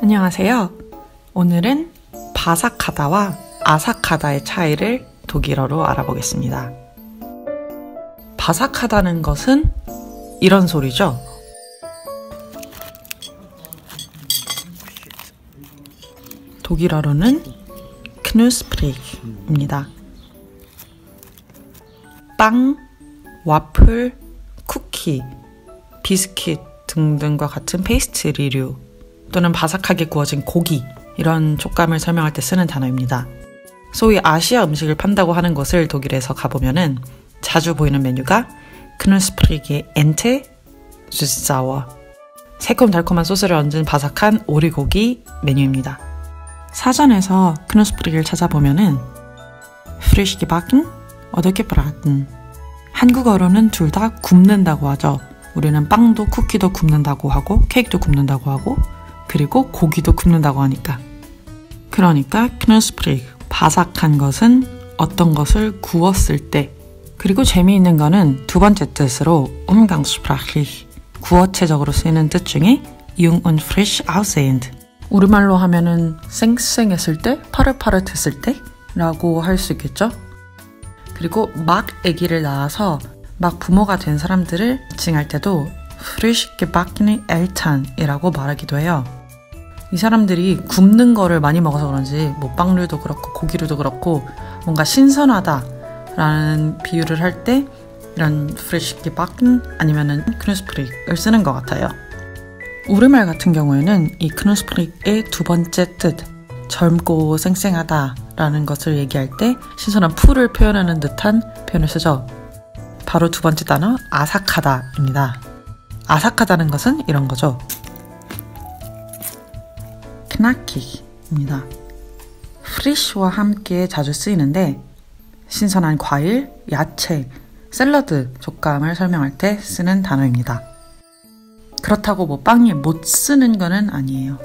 안녕하세요. 오늘은 바삭하다와 아삭하다의 차이를 독일어로 알아보겠습니다. 바삭하다는 것은 이런 소리죠. 독일어로는 knusprig입니다. 빵, 와플, 쿠키, 비스킷 등등과 같은 페이스트리류 또는 바삭하게 구워진 고기, 이런 촉감을 설명할 때 쓰는 단어입니다. 소위 아시아 음식을 판다고 하는 곳을 독일에서 가보면은 자주 보이는 메뉴가 knusprige Ente Süß-Sauer, 새콤달콤한 소스를 얹은 바삭한 오리고기 메뉴입니다. 사전에서 knusprig를 찾아보면은 frisch gebacken oder gebraten, 한국어로는 둘 다 굽는다고 하죠. 우리는 빵도 쿠키도 굽는다고 하고 케이크도 굽는다고 하고 그리고 고기도 굽는다고 하니까. 그러니까 knusprige, 바삭한 것은 어떤 것을 구웠을 때. 그리고 재미있는 거는 두 번째 뜻으로 umgangssprachlich, 구어체적으로 쓰이는 뜻 중에 jung und frisch aussehend, 우리말로 하면은 쌩쌩했을 때, 파릇파릇했을 때 라고 할 수 있겠죠. 그리고 막 아기를 낳아서 막 부모가 된 사람들을 칭할 때도 frisch gebackene Eltern 이라고 말하기도 해요. 이 사람들이 굽는 거를 많이 먹어서 그런지 뭐 빵류도 그렇고 고기류도 그렇고 뭔가 신선하다 라는 비유를 할 때 이런 frisch gebacken 아니면은 knusprig을 쓰는 것 같아요. 우리말 같은 경우에는 이 knusprig의 두 번째 뜻, 젊고 쌩쌩하다 라는 것을 얘기할 때 신선한 풀을 표현하는 듯한 표현을 쓰죠. 바로 두 번째 단어 아삭하다입니다. 아삭하다는 것은 이런 거죠. knackig입니다. frisch와 함께 자주 쓰이는데 신선한 과일, 야채, 샐러드 촉감을 설명할 때 쓰는 단어입니다. 그렇다고 뭐 빵에 못 쓰는 거는 아니에요.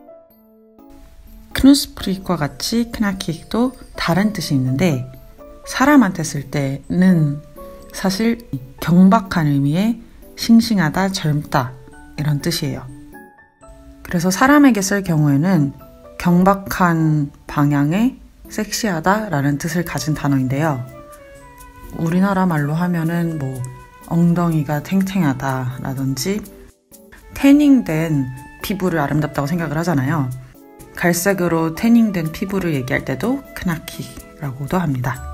knusprig과 같이 knackig도 다른 뜻이 있는데 사람한테 쓸 때는 사실 경박한 의미의 싱싱하다, 젊다 이런 뜻이에요. 그래서 사람에게 쓸 경우에는 경박한 방향의 섹시하다 라는 뜻을 가진 단어인데요. 우리나라 말로 하면은 뭐 엉덩이가 탱탱하다 라든지 태닝된 피부를 아름답다고 생각을 하잖아요. 갈색으로 태닝된 피부를 얘기할 때도 knackig라고도 합니다.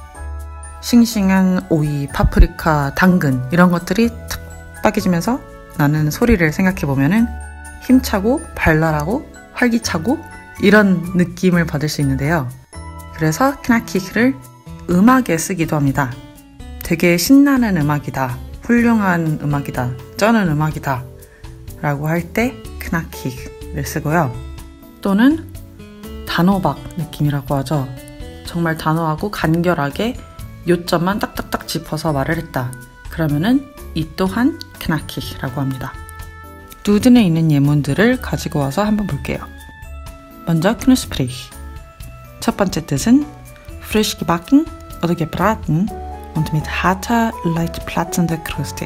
싱싱한 오이, 파프리카, 당근 이런 것들이 탁 빠개지면서 나는 소리를 생각해보면은 힘차고 발랄하고 활기차고 이런 느낌을 받을 수 있는데요. 그래서 knackig를 음악에 쓰기도 합니다. 되게 신나는 음악이다, 훌륭한 음악이다, 쩌는 음악이다 라고 할 때 knackig을 쓰고요. 또는 단호박 느낌이라고 하죠. 정말 단호하고 간결하게 요점만 딱딱딱 짚어서 말을 했다. 그러면은 이 또한 knackig라고 합니다. 누든에 있는 예문들을 가지고 와서 한번 볼게요. 먼저 knusprige. 첫 번째 뜻은 frisch gebacken oder gebraten und mit harter, leicht platzender Kruste.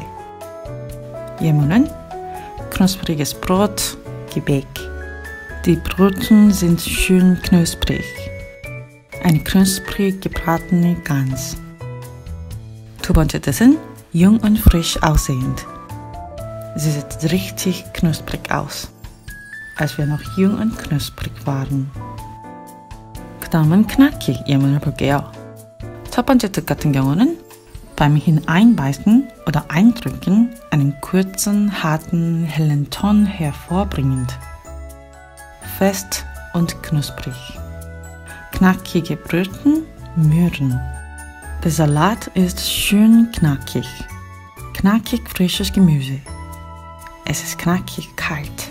예문은 knuspriges Brot, Gebäck. Die Broten sind schön knusprig. Eine knusprig gebratene Gans. 두 번째 뜻은 jung und frisch aussehend. Sie sieht richtig knusprig aus, als wir noch jung und knusprig waren. 그 다음은 knackig 예문을 볼게요. 첫 번째 뜻 같은 경우는 beim Hineinbeißen oder Eindrücken einen kurzen, harten, hellen Ton hervorbringend. Fest und knusprig. Knackige Brötchen, Möhren. Der Salat ist schön knackig. Knackig frisches Gemüse. Es ist knackig kalt.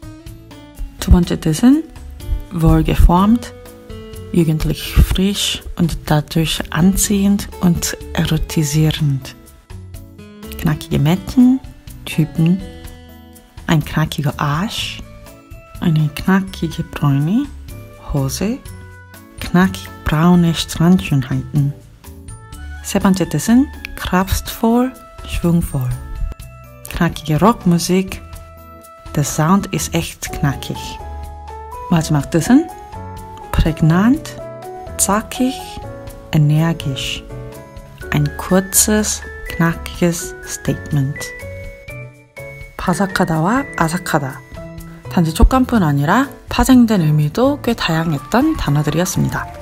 두 번째 뜻은 wohlgeformt, jugendlich frisch und dadurch anziehend und erotisierend. Knackige Mädchen, Typen, ein knackiger Arsch, eine knackige braune Hose, knackig braune Strandschönheiten. 세 번째 뜻은 kraftvoll, schwungvoll. Knackige Rockmusik. Der Sound ist echt knackig. 마지막 뜻은 prägnant, zackig, energisch. Ein kurzes, knackiges Statement. 바삭하다와 아삭하다. 단지 촉감뿐 아니라 파생된 의미도 꽤 다양했던 단어들이었습니다.